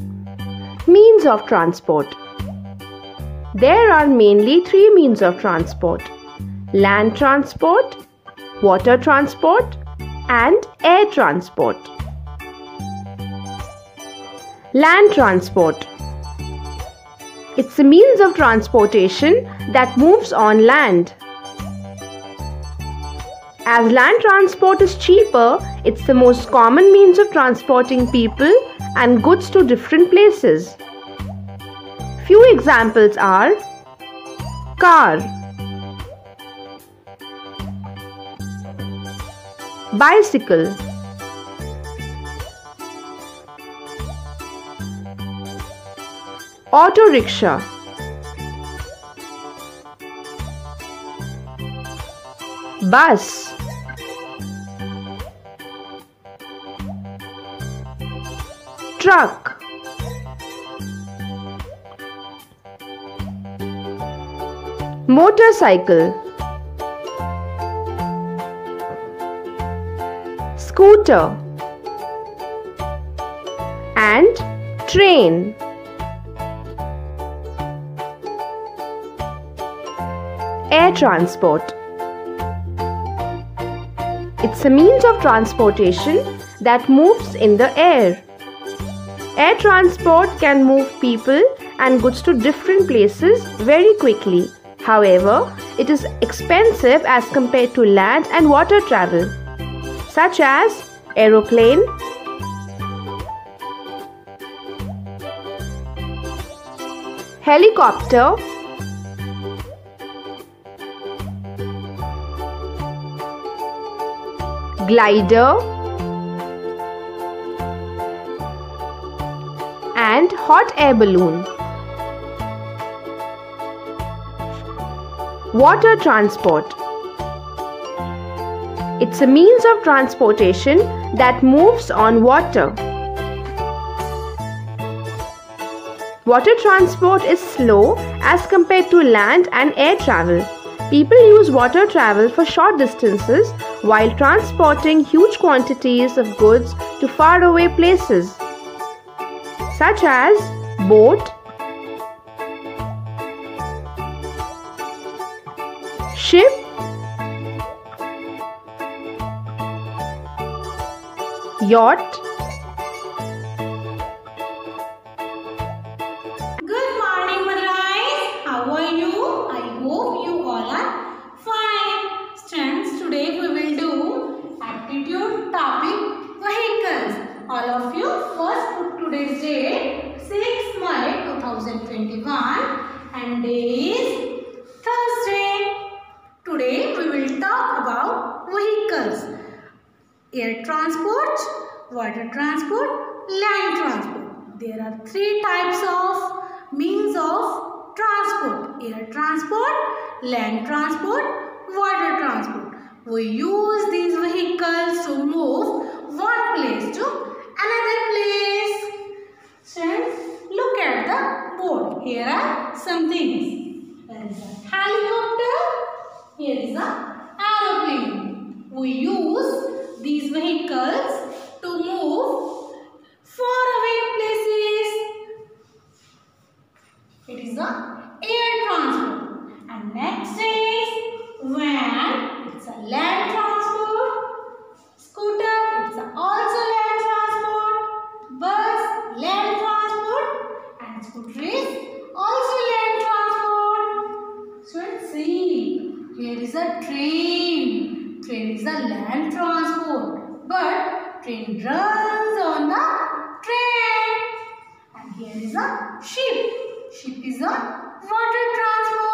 Means of transport. There are mainly three means of transport: land transport, water transport, and air transport. Land transport. It's a means of transportation that moves on land. As land transport is cheaper, it's the most common means of transporting people and goods to different places. Few examples are car, bicycle, auto rickshaw, bus, truck, motorcycle, scooter, and train. Air transport. It's a means of transportation that moves in the air. Air transport can move people and goods to different places very quickly. However, it is expensive as compared to land and water travel, such as aeroplane, helicopter, glider, and hot air balloon. Water transport. It's a means of transportation that moves on water. Water transport is slow as compared to land and air travel. People use water travel for short distances while transporting huge quantities of goods to faraway places, such as boat, ship, yacht. Good morning, Madrais. How are you? I hope you all are fine. Students, today we will do aptitude topic vehicles. All of you first put today's date 6 May 2021 and day is Thursday. Today we will talk about vehicles. Air transport, water transport, land transport. There are three types of means of transport: air transport, land transport, water transport. We use these vehicles to move one place to another place. Students, look at the board. Here are some things. There is a helicopter. Here is an aeroplane. We use these vehicles to move far away places. It is the air transport. And next is van. It's a land transport. Scooter. It's also land transport. Bus. Land transport. And scooter is also land transport. So let's see. Here is a train. Train is a land transport, but train runs on the train. And here is a ship. Ship is a water transport.